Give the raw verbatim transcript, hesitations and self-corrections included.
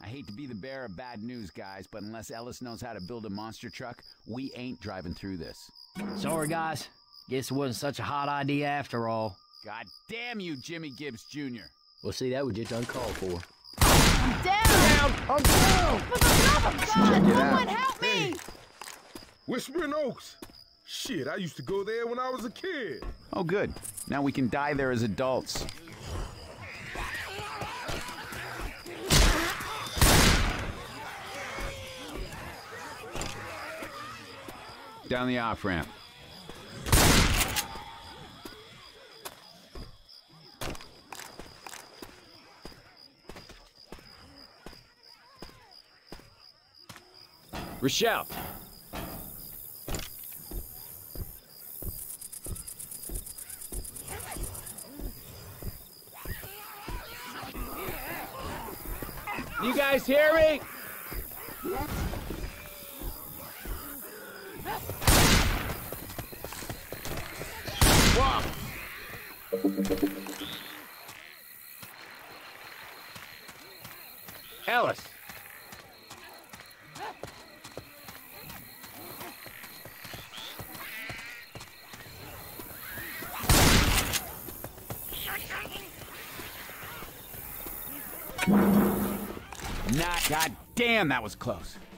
I hate to be the bearer of bad news, guys, but unless Ellis knows how to build a monster truck, we ain't driving through this. Sorry, guys. Guess it wasn't such a hot idea after all. God damn you, Jimmy Gibbs Junior Well, see, that was just uncalled for. I'm down! Down! I'm down! For the love of God, someone help me! Hey, Whispering Oaks. Shit, I used to go there when I was a kid. Oh, good. Now we can die there as adults. Down the off-ramp. Rochelle. You guys hear me? Whoa. Ellis. Not, god damn, that was close.